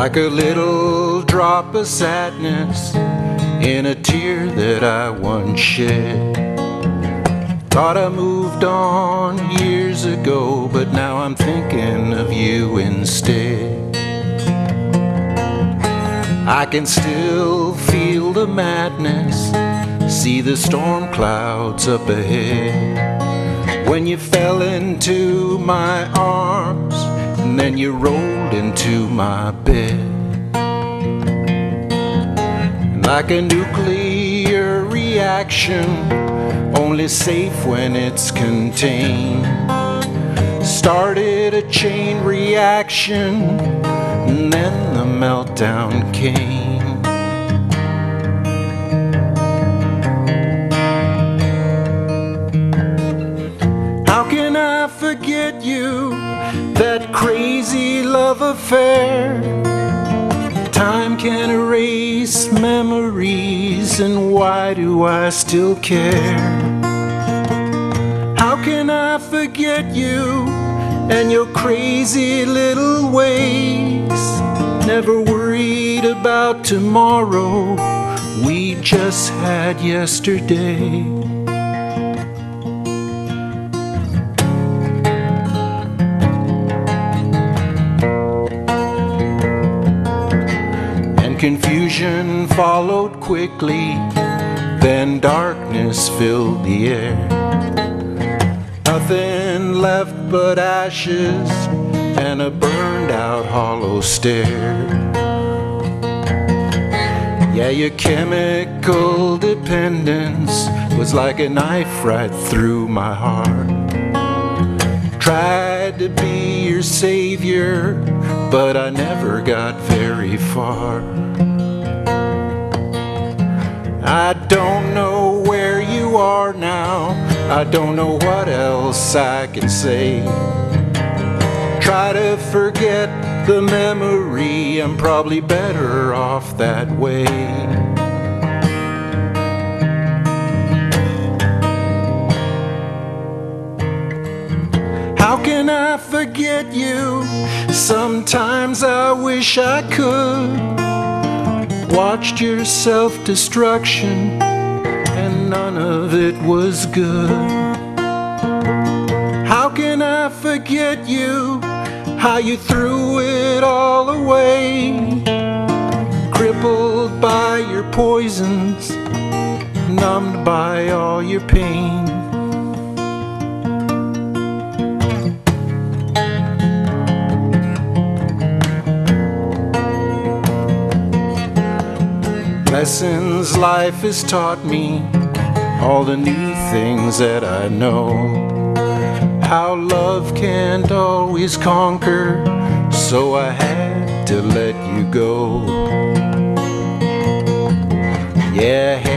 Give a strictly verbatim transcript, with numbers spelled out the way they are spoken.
like a little drop of sadness in a tear that I once shed. Thought I moved on years ago, but now I'm thinking of you instead. I can still feel the madness, see the storm clouds up ahead. When you fell into my arms, and then you rolled into my bed. Like a nuclear reaction, only safe when it's contained. Started a chain reaction, and then the meltdown came. How can I forget you, that crazy love affair? Time can erase memories, and why do I still care? How can I forget you and your crazy little ways? Never worried about tomorrow, we just had yesterday. Confusion followed quickly, then darkness filled the air. Nothing left but ashes and a burned out hollow stare. Yeah, your chemical dependence was like a knife right through my heart. Tried to be your savior, but I never got very far. I don't know where you are now, I don't know what else I can say. Try to forget the memory, I'm probably better off that way. How can I forget you? Sometimes I wish I could. Watched your self-destruction, and none of it was good. How can I forget you? How you threw it all away, crippled by your poisons, numbed by all your pain. Lessons life has taught me, all the new things that I know. How love can't always conquer, so I had to let you go. Yeah.